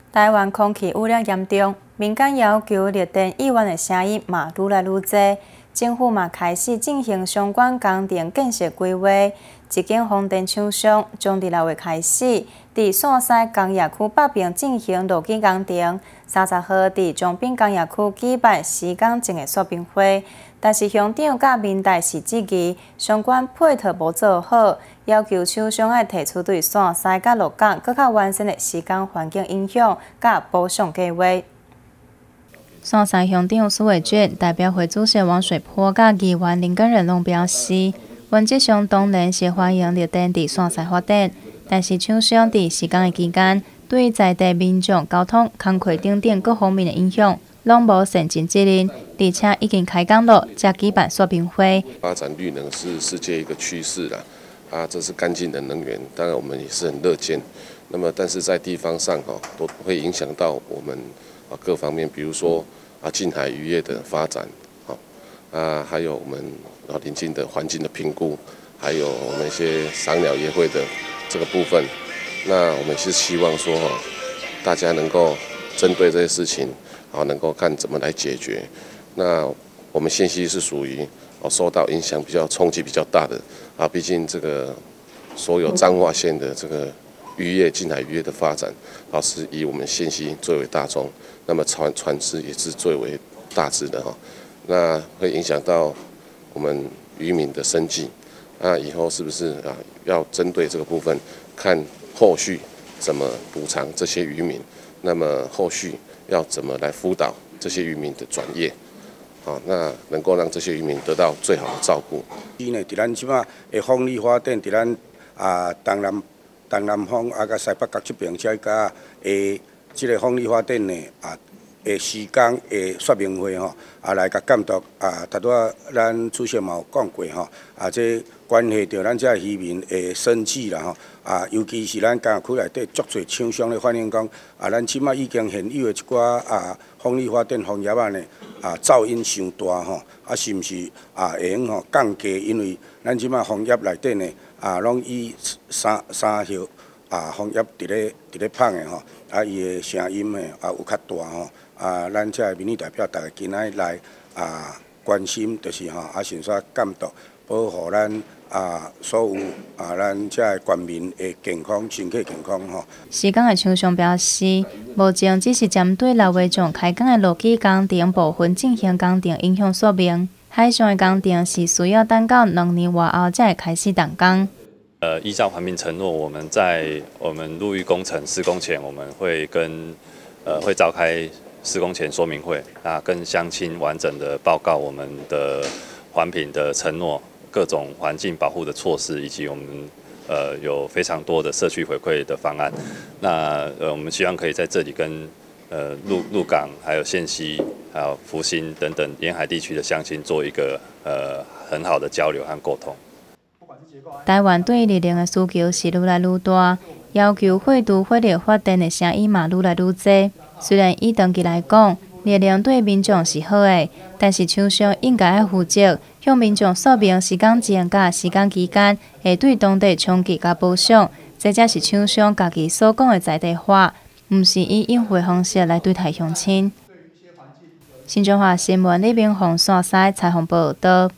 台湾空气污染严重，民间要求绿电议员的声音嘛愈来愈多，政府嘛开始进行相关工程建设规划。一间风电厂商从6月开始，伫线西工业区北边进行路基工程，30号伫中滨工业区举办施工前的说明会。但是乡长甲民代是质疑相关配套无做好，要求厂商要提出对线西甲鹿港更较完善的施工环境影响甲补偿计划。线西乡长苏伟俊、代表会主席王水波甲议员林根仁拢表示，原则上当然是欢迎绿电伫线西发展，但是厂商伫施工的期间，对在地民众交通、工课等等各方面的影响，拢无善尽责任，而且已经开工了，才举办说明会。 发展绿能是世界一个趋势啦，这是干净的能源，当然我们也是很乐见。那么，但是在地方上都会影响到我们各方面，比如说近海渔业的发展，还有我们邻近的环境的评估，还有我们一些赏鸟业会的这个部分。那我们是希望说大家能够针对这些事情，能够看怎么来解决。那我们县西是属于受到影响比较冲击比较大的毕竟这个所有彰化县的这个渔业近海渔业的发展是以我们县西最为大宗，那么船只也是最为大只的那会影响到我们渔民的生计。那以后是不是要针对这个部分，看后续怎么补偿这些渔民？那么后续要怎么来辅导这些渔民的转业？那能够让这些渔民得到最好的照顾。 在咱即马的风力发电，在咱东南方甲西北角这边，才甲这个风力发电的施工的说明会来甲监督头拄咱主席嘛有讲过这关系到咱这渔民的生计啦尤其是咱工业区内底足侪厂商咧反映讲咱即马已经现有的一寡风力发电行业呢噪音伤大是毋是会用降低？因为咱即马行业内底呢拢以三号行业伫咧放的伊的声音呢有较大咱这民意代表大家今仔来关心，就是先说监督保护咱所有咱这全民的健康、身体健康施工的厂商表示，目前只是针对6月中开工的路基工程部分進行工程影响說明，海上的工程是需要等到2年外後才會開始動工。 依照環評承諾，我們在我們陸域工程施工前，我們會會召開施工前說明會，跟鄉親完整的報告我們的環評的承諾。各種環境保護的措施，以及我們有非常多的社區回饋的方案。那我們希望可以在這裡跟鹿港、還有縣西、還有福興等等沿海地區的鄉親做一個很好的交流和溝通。 台灣對綠能的需求是愈來愈大，要求廢除火力發電的聲音嘛愈來愈多。雖然以長期來講，綠能對民眾是好的，但是廠商應該要負責向民眾說明施工前甲施工期間會對當地衝擊甲補償，這才是廠商家己所講的在地化，毋是以應付方式來對待鄉親。新中華新聞李明宏線西採訪報道。